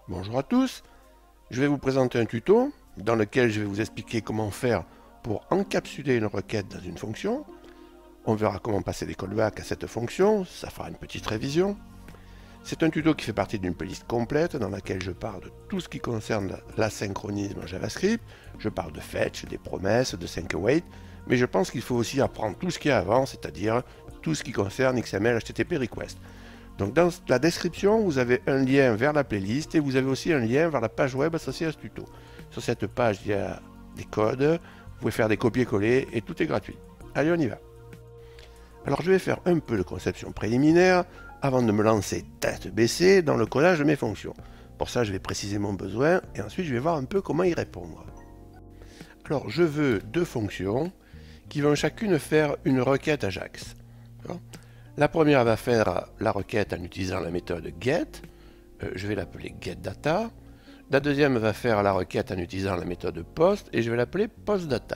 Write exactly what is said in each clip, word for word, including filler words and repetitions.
Bonjour à tous, je vais vous présenter un tuto dans lequel je vais vous expliquer comment faire pour encapsuler une requête dans une fonction. On verra comment passer des callbacks à cette fonction, ça fera une petite révision. C'est un tuto qui fait partie d'une playlist complète dans laquelle je parle de tout ce qui concerne l'asynchronisme en JavaScript. Je parle de fetch, des promesses, de sync await, mais je pense qu'il faut aussi apprendre tout ce qui est avant, c'est-à-dire tout ce qui concerne X M L, H T T P request. Donc dans la description, vous avez un lien vers la playlist et vous avez aussi un lien vers la page web associée à ce tuto. Sur cette page, il y a des codes, vous pouvez faire des copier-coller et tout est gratuit. Allez, on y va. Alors je vais faire un peu de conception préliminaire avant de me lancer tête baissée dans le codage de mes fonctions. Pour ça, je vais préciser mon besoin et ensuite je vais voir un peu comment y répondre. Alors je veux deux fonctions qui vont chacune faire une requête Ajax. La première va faire la requête en utilisant la méthode get, euh, je vais l'appeler getData. La deuxième va faire la requête en utilisant la méthode post et je vais l'appeler postData.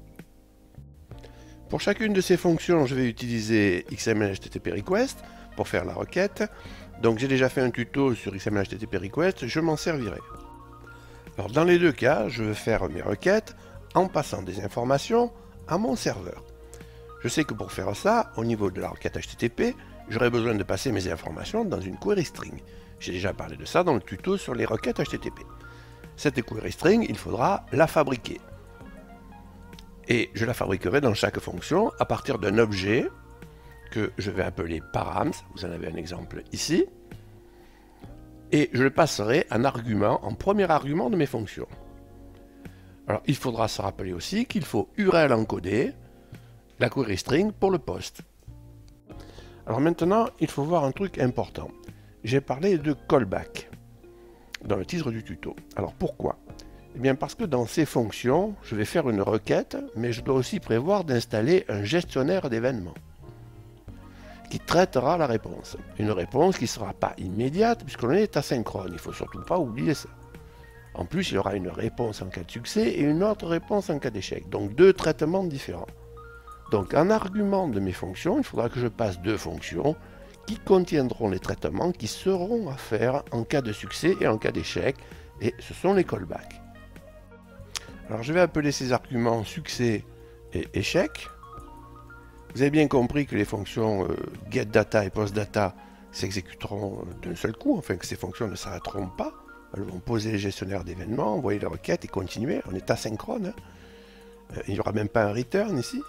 Pour chacune de ces fonctions, je vais utiliser X M L H T T P request pour faire la requête. Donc j'ai déjà fait un tuto sur X M L H T T P request, je m'en servirai. Alors dans les deux cas, je veux faire mes requêtes en passant des informations à mon serveur. Je sais que pour faire ça, au niveau de la requête H T T P, j'aurai besoin de passer mes informations dans une query string. J'ai déjà parlé de ça dans le tuto sur les requêtes H T T P. Cette query string, il faudra la fabriquer. Et je la fabriquerai dans chaque fonction à partir d'un objet que je vais appeler params, vous en avez un exemple ici, et je le passerai en argument, en premier argument de mes fonctions. Alors il faudra se rappeler aussi qu'il faut U R L encoder la query string pour le post. Alors maintenant, il faut voir un truc important. J'ai parlé de callback dans le titre du tuto. Alors pourquoi? Eh bien parce que dans ces fonctions, je vais faire une requête, mais je dois aussi prévoir d'installer un gestionnaire d'événements qui traitera la réponse. Une réponse qui ne sera pas immédiate puisqu'on est asynchrone. Il ne faut surtout pas oublier ça. En plus, il y aura une réponse en cas de succès et une autre réponse en cas d'échec. Donc deux traitements différents. Donc en argument de mes fonctions, il faudra que je passe deux fonctions qui contiendront les traitements qui seront à faire en cas de succès et en cas d'échec, et ce sont les callbacks. Alors je vais appeler ces arguments succès et échec. Vous avez bien compris que les fonctions euh, getData et postData s'exécuteront d'un seul coup, enfin que ces fonctions ne s'arrêteront pas. Elles vont poser les gestionnaires d'événements, envoyer les requêtes et continuer. On est asynchrone. Hein. Euh, il n'y aura même pas un return ici.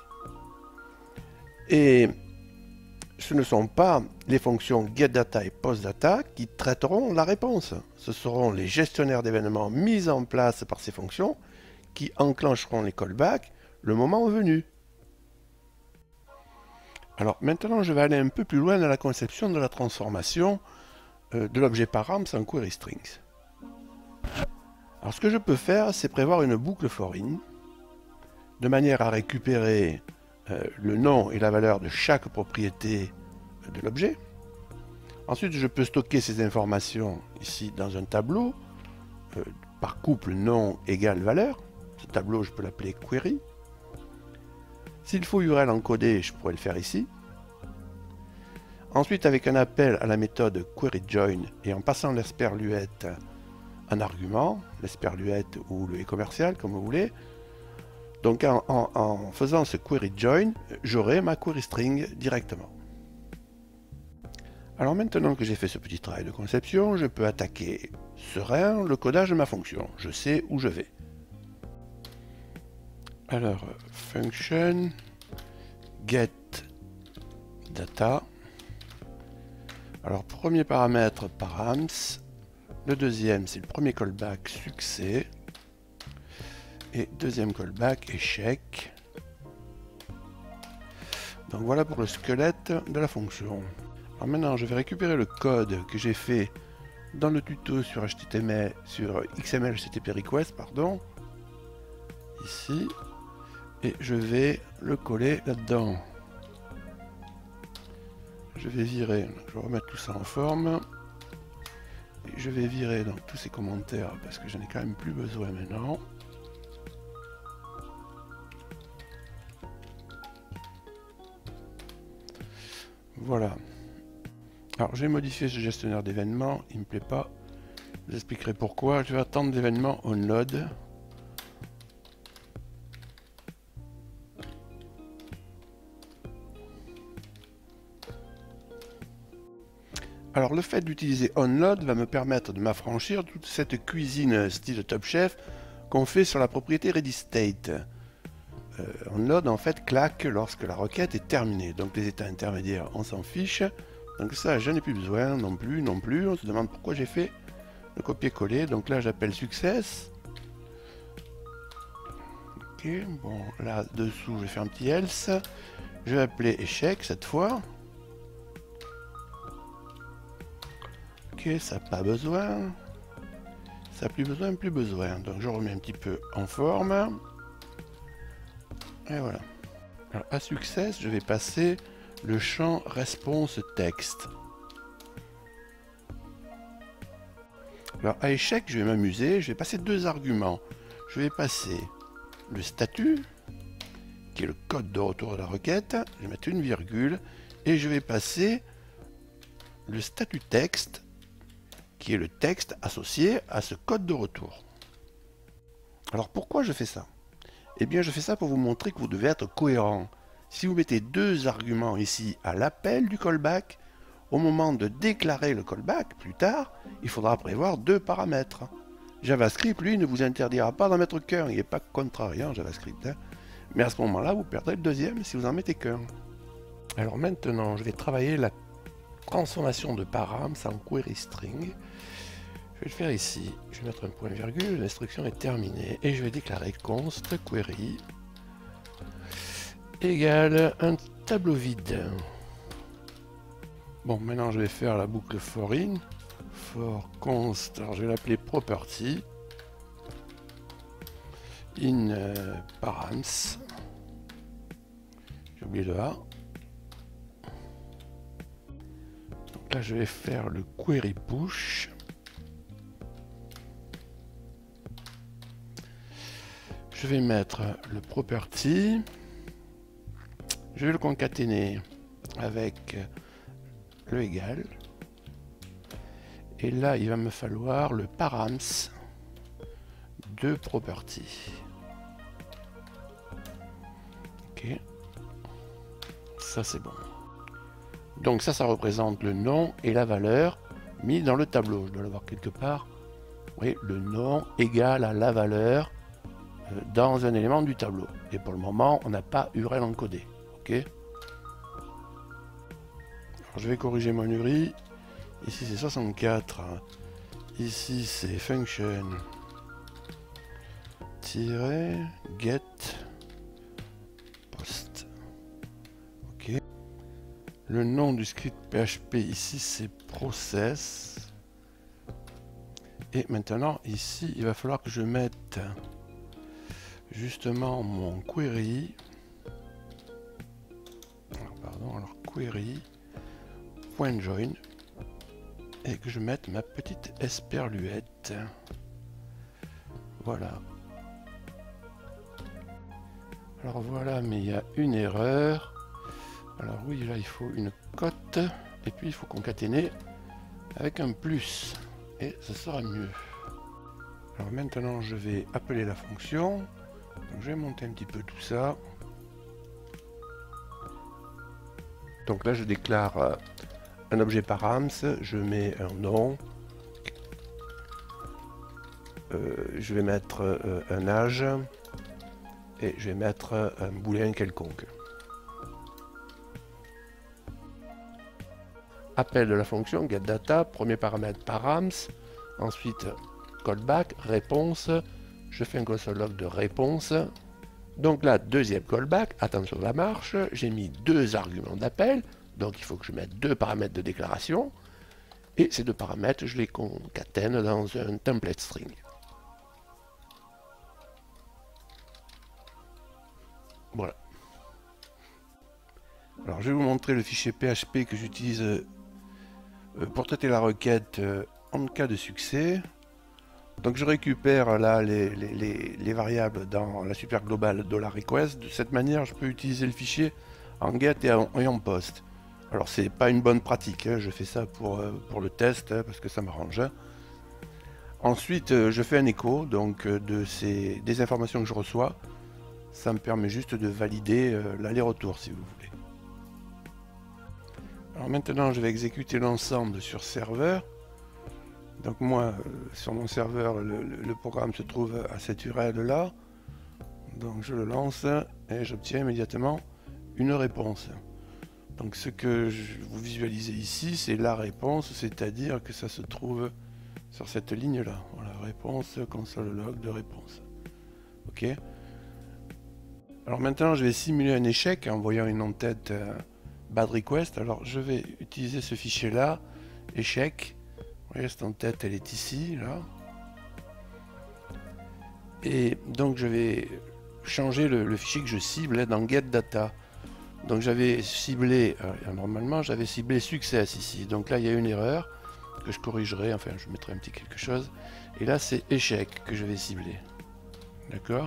Et ce ne sont pas les fonctions getData et postData qui traiteront la réponse. Ce seront les gestionnaires d'événements mis en place par ces fonctions qui enclencheront les callbacks le moment venu. Alors maintenant, je vais aller un peu plus loin dans la conception de la transformation euh, de l'objet params en query strings. Alors ce que je peux faire, c'est prévoir une boucle for in de manière à récupérer euh, le nom et la valeur de chaque propriété de l'objet. Ensuite, je peux stocker ces informations ici dans un tableau euh, par couple nom égale valeur. Ce tableau, je peux l'appeler query. S'il faut U R L encodé, je pourrais le faire ici. Ensuite, avec un appel à la méthode queryJoin et en passant l'esperluette en argument, l'esperluette ou le e-commercial, comme vous voulez. Donc en, en, en faisant ce queryJoin, j'aurai ma query string directement. Alors maintenant que j'ai fait ce petit travail de conception, je peux attaquer serein le codage de ma fonction. Je sais où je vais. Alors, function getData. Alors, premier paramètre params. Le deuxième, c'est le premier callback succès. Et deuxième callback échec. Donc voilà pour le squelette de la fonction. Alors maintenant, je vais récupérer le code que j'ai fait dans le tuto sur H T T M L, sur X M L H T T P request, pardon. Ici. Et je vais le coller là-dedans. Je vais virer, je vais remettre tout ça en forme. Et je vais virer donc tous ces commentaires parce que j'en ai quand même plus besoin maintenant. Voilà. Alors j'ai modifié ce gestionnaire d'événements, il ne me plaît pas. vous expliquerai pourquoi. Je vais attendre l'événement onload. Alors le fait d'utiliser onload va me permettre de m'affranchir de toute cette cuisine style Top Chef qu'on fait sur la propriété ready-state. Euh, onload en fait claque lorsque la requête est terminée. Donc les états intermédiaires, on s'en fiche. Donc ça, je n'ai plus besoin non plus, non plus. On se demande pourquoi j'ai fait le copier-coller. Donc là, j'appelle success. Ok, bon, là dessous, je vais faire un petit else. Je vais appeler échec cette fois. Ok, ça n'a pas besoin. Ça n'a plus besoin, plus besoin. Donc je remets un petit peu en forme. Et voilà. Alors à success, je vais passer le champ response texte. Alors à échec, je vais m'amuser. Je vais passer deux arguments. Je vais passer le statut, qui est le code de retour de la requête. Je vais mettre une virgule. Et je vais passer le statut texte, qui est le texte associé à ce code de retour. Alors pourquoi je fais ça? Eh bien je fais ça pour vous montrer que vous devez être cohérent. Si vous mettez deux arguments ici à l'appel du callback, au moment de déclarer le callback plus tard, il faudra prévoir deux paramètres. JavaScript, lui, ne vous interdira pas d'en mettre qu'un, il n'est pas contrariant JavaScript. Hein. Mais à ce moment-là, vous perdrez le deuxième si vous en mettez qu'un. Alors maintenant, je vais travailler la transformation de params en query string. Je vais le faire ici. Je vais mettre un point virgule, l'instruction est terminée. Et je vais déclarer const query égale un tableau vide. Bon, maintenant je vais faire la boucle for in. For const, alors je vais l'appeler property. In euh, params. J'ai oublié le A. Donc là je vais faire le query push. Je vais mettre le property, je vais le concaténer avec le égal, et là il va me falloir le params de property. Ok, ça c'est bon. Donc ça, ça représente le nom et la valeur mis dans le tableau. Je dois l'avoir quelque part. Oui, le nom égale à la valeur dans un élément du tableau. Et pour le moment, on n'a pas U R L encodé. Ok. Alors, je vais corriger mon U R I. Ici, c'est soixante-quatre. Ici, c'est function get post. Ok. Le nom du script P H P ici, c'est process. Et maintenant, ici, il va falloir que je mette justement mon query, alors, pardon, alors query point join, et que je mette ma petite esperluette. Voilà. Alors voilà, mais il y a une erreur. Alors oui, là il faut une cote, et puis il faut concaténer avec un plus, et ça sera mieux. Alors maintenant je vais appeler la fonction. Donc, je vais monter un petit peu tout ça. Donc là je déclare euh, un objet params, je mets un nom, euh, je vais mettre euh, un âge et je vais mettre un booléen quelconque. Appel de la fonction getData, premier paramètre params, ensuite callback, réponse. Je fais un console log de réponse. Donc là, deuxième callback, attention à la marche. J'ai mis deux arguments d'appel. Donc il faut que je mette deux paramètres de déclaration. Et ces deux paramètres, je les concatène dans un template string. Voilà. Alors je vais vous montrer le fichier P H P que j'utilise pour traiter la requête en cas de succès. Donc je récupère là les, les, les, les variables dans la super globale $request. De cette manière, je peux utiliser le fichier en get et en, et en post. Alors c'est pas une bonne pratique, hein. Je fais ça pour, pour le test, hein, parce que ça m'arrange. Ensuite, euh, je fais un écho donc euh, de ces des informations que je reçois. Ça me permet juste de valider euh, l'aller-retour si vous voulez. Alors maintenant, je vais exécuter l'ensemble sur serveur. Donc moi, euh, sur mon serveur, le, le, le programme se trouve à cette U R L là. Donc je le lance et j'obtiens immédiatement une réponse. Donc ce que je, vous visualisez ici, c'est la réponse, c'est-à-dire que ça se trouve sur cette ligne là. Voilà, réponse, console log de réponse. Ok. Alors maintenant, je vais simuler un échec en envoyant une en-tête euh, bad request. Alors je vais utiliser ce fichier là, échec. Vous voyez, cette en-tête, elle est ici, là. Et donc je vais changer le, le fichier que je cible dans getData. Donc j'avais ciblé, euh, normalement j'avais ciblé success ici. Donc là il y a une erreur que je corrigerai, enfin je mettrai un petit quelque chose. Et là c'est échec que je vais cibler. D'accord?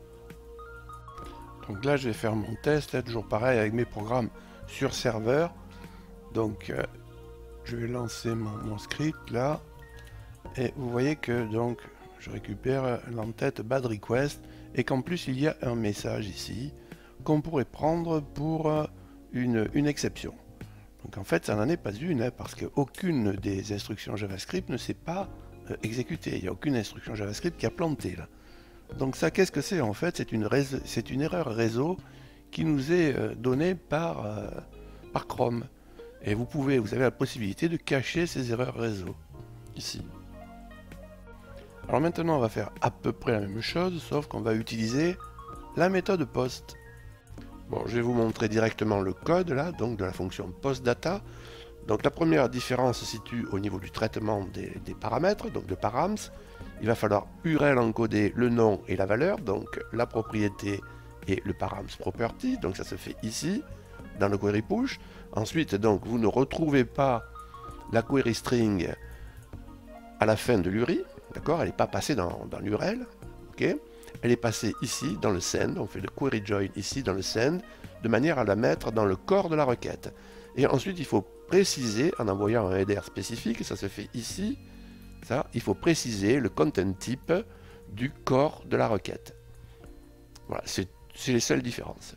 Donc là je vais faire mon test, là, toujours pareil avec mes programmes sur serveur. Donc euh, je vais lancer mon, mon script là. Et vous voyez que donc je récupère l'entête bad request et qu'en plus il y a un message ici qu'on pourrait prendre pour une, une exception. Donc en fait ça n'en est pas une hein, parce qu'aucune des instructions JavaScript ne s'est pas euh, exécutée. Il n'y a aucune instruction JavaScript qui a planté là. Donc ça qu'est-ce que c'est en fait? C'est une, c'est une erreur réseau qui nous est euh, donnée par, euh, par Chrome. Et vous pouvez, vous avez la possibilité de cacher ces erreurs réseau ici. Alors maintenant on va faire à peu près la même chose, sauf qu'on va utiliser la méthode post. Bon, je vais vous montrer directement le code là, donc de la fonction postData. Donc la première différence se situe au niveau du traitement des, des paramètres, donc de params. Il va falloir U R L encoder le nom et la valeur, donc la propriété et le params property, donc ça se fait ici, dans le query push. Ensuite, donc vous ne retrouvez pas la query string à la fin de l'U R I. D'accord, elle n'est pas passée dans, dans l'U R L, ok. Elle est passée ici dans le send, on fait le query join ici dans le send, de manière à la mettre dans le corps de la requête. Et ensuite il faut préciser, en envoyant un header spécifique, ça se fait ici, ça, il faut préciser le content type du corps de la requête. Voilà, c'est les seules différences.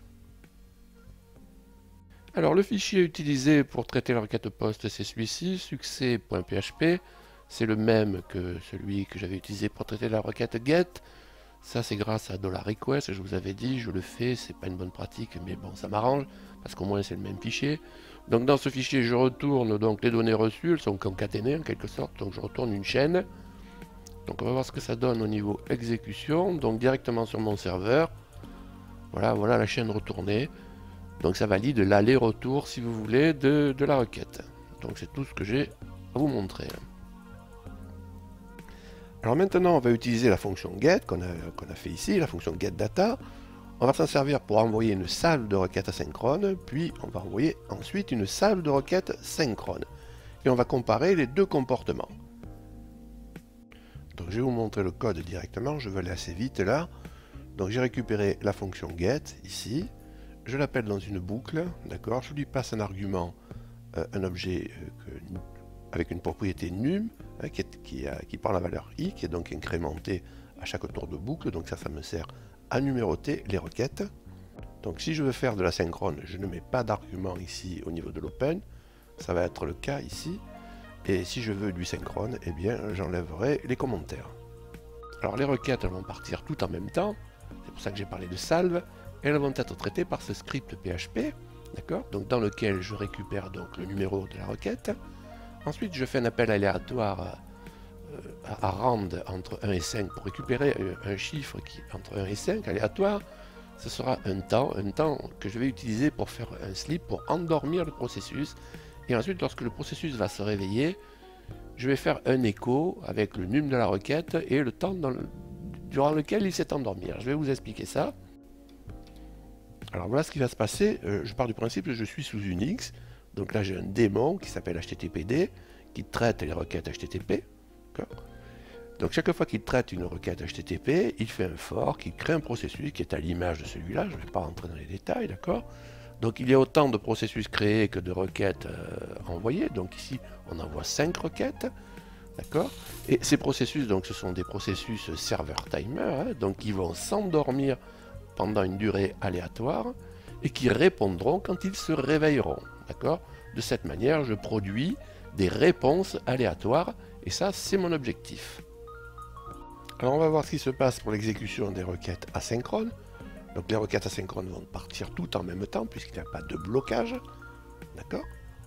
Alors le fichier utilisé pour traiter la requête post, c'est celui-ci, succès.php. C'est le même que celui que j'avais utilisé pour traiter la requête get. Ça c'est grâce à $request, je vous avais dit, je le fais, c'est pas une bonne pratique, mais bon ça m'arrange, parce qu'au moins c'est le même fichier. Donc dans ce fichier je retourne donc les données reçues, elles sont concaténées en quelque sorte, donc je retourne une chaîne. Donc on va voir ce que ça donne au niveau exécution, donc directement sur mon serveur. Voilà, voilà la chaîne retournée. Donc ça valide l'aller-retour si vous voulez de, de la requête. Donc c'est tout ce que j'ai à vous montrer. Alors maintenant, on va utiliser la fonction get qu'on a, qu'on a fait ici, la fonction getData. On va s'en servir pour envoyer une salve de requêtes asynchrones, puis on va envoyer ensuite une salve de requêtes synchrones. Et on va comparer les deux comportements. Donc je vais vous montrer le code directement, je vais aller assez vite là. Donc j'ai récupéré la fonction get ici, je l'appelle dans une boucle, d'accord, je lui passe un argument, euh, un objet euh, que, avec une propriété num, hein, qui, est, qui, a, qui prend la valeur i, qui est donc incrémentée à chaque tour de boucle, donc ça, ça me sert à numéroter les requêtes. Donc si je veux faire de la synchrone, je ne mets pas d'argument ici au niveau de l'open, ça va être le cas ici, et si je veux du synchrone, eh bien j'enlèverai les commentaires. Alors les requêtes elles vont partir tout en même temps, c'est pour ça que j'ai parlé de salve, et elles vont être traitées par ce script P H P, d'accord, donc dans lequel je récupère donc le numéro de la requête. Ensuite, je fais un appel aléatoire euh, à, à rand entre un et cinq pour récupérer un, un chiffre qui entre un et cinq aléatoire. Ce sera un temps, un temps que je vais utiliser pour faire un sleep, pour endormir le processus. Et ensuite, lorsque le processus va se réveiller, je vais faire un écho avec le num de la requête et le temps dans le, durant lequel il s'est endormi. Alors, je vais vous expliquer ça. Alors voilà ce qui va se passer. Euh, je pars du principe que je suis sous Unix. Donc là j'ai un démon qui s'appelle H T T P D qui traite les requêtes H T T P. Donc chaque fois qu'il traite une requête H T T P, il fait un fork, il crée un processus qui est à l'image de celui-là. Je ne vais pas rentrer dans les détails, d'accord. Donc il y a autant de processus créés que de requêtes euh, envoyées. Donc ici on envoie cinq requêtes. D'accord? Et ces processus, donc, ce sont des processus serveur timer, hein, donc qui vont s'endormir pendant une durée aléatoire et qui répondront quand ils se réveilleront. D'accord? De cette manière, je produis des réponses aléatoires et ça, c'est mon objectif. Alors, on va voir ce qui se passe pour l'exécution des requêtes asynchrones. Donc, les requêtes asynchrones vont partir tout en même temps puisqu'il n'y a pas de blocage. D'accord?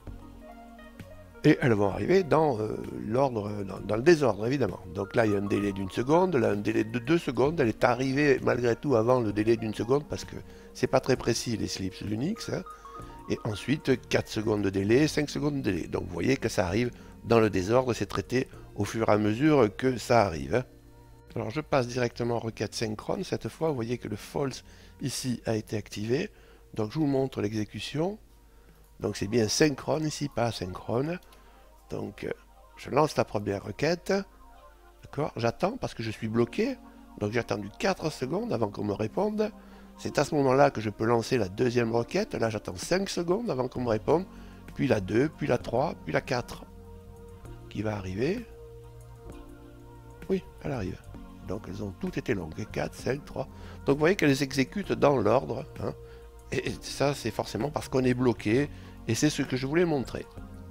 Et elles vont arriver dans euh, l'ordre, dans, dans le désordre évidemment. Donc là il y a un délai d'une seconde, là un délai de deux secondes, elle est arrivée malgré tout avant le délai d'une seconde parce que c'est pas très précis les slips Unix. Hein. Et ensuite quatre secondes de délai, cinq secondes de délai. Donc vous voyez que ça arrive dans le désordre, c'est traité au fur et à mesure que ça arrive. Hein. Alors je passe directement en requête synchrone, cette fois vous voyez que le false ici a été activé. Donc je vous montre l'exécution. Donc c'est bien synchrone ici, pas asynchrone. Donc je lance la première requête. D'accord, j'attends parce que je suis bloqué. Donc j'ai attendu quatre secondes avant qu'on me réponde. C'est à ce moment-là que je peux lancer la deuxième requête. Là j'attends cinq secondes avant qu'on me réponde. Puis la deux, puis la trois, puis la quatre. Qui va arriver. Oui, elle arrive. Donc elles ont toutes été longues. quatre, cinq, trois. Donc vous voyez qu'elles exécutent dans l'ordre. Hein. Et ça, c'est forcément parce qu'on est bloqué. Et c'est ce que je voulais montrer.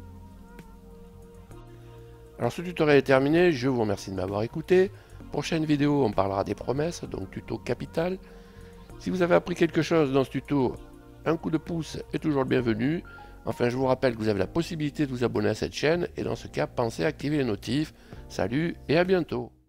Alors ce tutoriel est terminé. Je vous remercie de m'avoir écouté. Prochaine vidéo, on parlera des promesses, donc tuto capital. Si vous avez appris quelque chose dans ce tuto, un coup de pouce est toujours le bienvenu. Enfin, je vous rappelle que vous avez la possibilité de vous abonner à cette chaîne. Et dans ce cas, pensez à activer les notifs. Salut et à bientôt.